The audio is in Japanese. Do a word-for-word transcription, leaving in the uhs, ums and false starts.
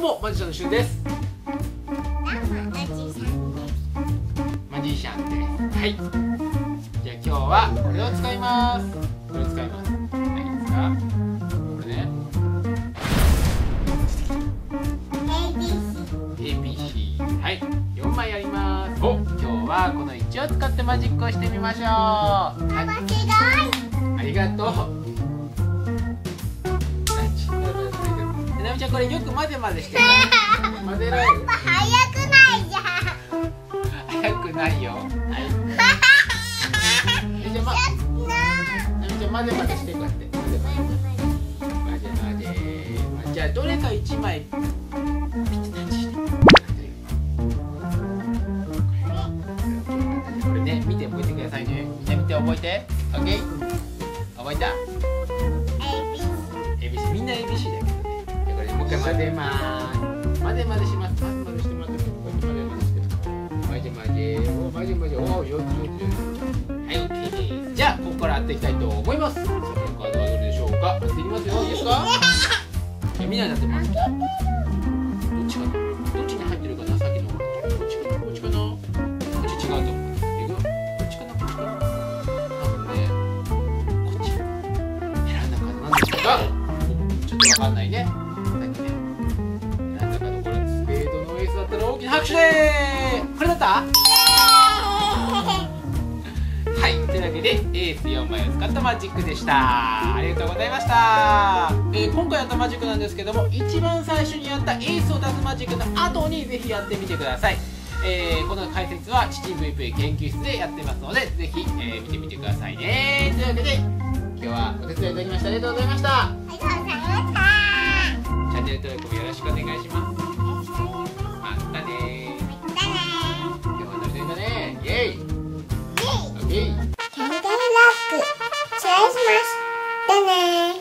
もマジシャンのしゅんです。マジシャンです。はい。じゃあ今日はこれを使います。これ使います。何ですか？これね。エービーシー。はい。よんまいやります。お、今日はこのいちを使ってマジックをしてみましょう。はい。ありがとう。ななみちゃん、これよく混ぜ混ぜしてる。混ぜられる。 早くないじゃん。 早くないよ。はい。じゃあ、ま、なみちゃん混ぜ混ぜしてこうやって。混ぜ混ぜ混ぜ混ぜ。じゃあどれか一枚。これね、見て覚えてくださいね。みんな見て覚えて。オッケー。覚えた。エービーシー。みんな エービーシー だよ。もう一回混ぜます。混ぜ混ぜします。混ぜ混ぜしてもらって、こうやって混ぜ混ぜして。混ぜ混ぜ。お、混ぜ混ぜ。お、よくよくよく。はい、オッケーです。じゃあ、ここからやっていきたいと思います。次のカードはどれでしょうか。やっていきますよ。いいですか。みんなでやってます。どっちかな。どっちに入ってるかな。さっきの。どっちかな。こっちかな。こっち違うと思う。いくよ。こっちかな。こっちかな。多分ね。こっち。選んだカードなんでしょうか。ちょっとわかんないね。大きな拍手でー。これだった。はい、というわけでエースよんまいを使ったマジックでした。ありがとうございました。えー、今回やったマジックなんですけども、一番最初にやったエースを出すマジックの後にぜひやってみてください。えー、この解説は父 ブイピー 研究室でやってますので、ぜひ、えー、見てみてくださいね。というわけで今日はお手伝いいただきましてありがとうございました。 ありがとうございました。 チャンネル登録もよろしくお願いします。 キャンドルラック、シェアします。だねー。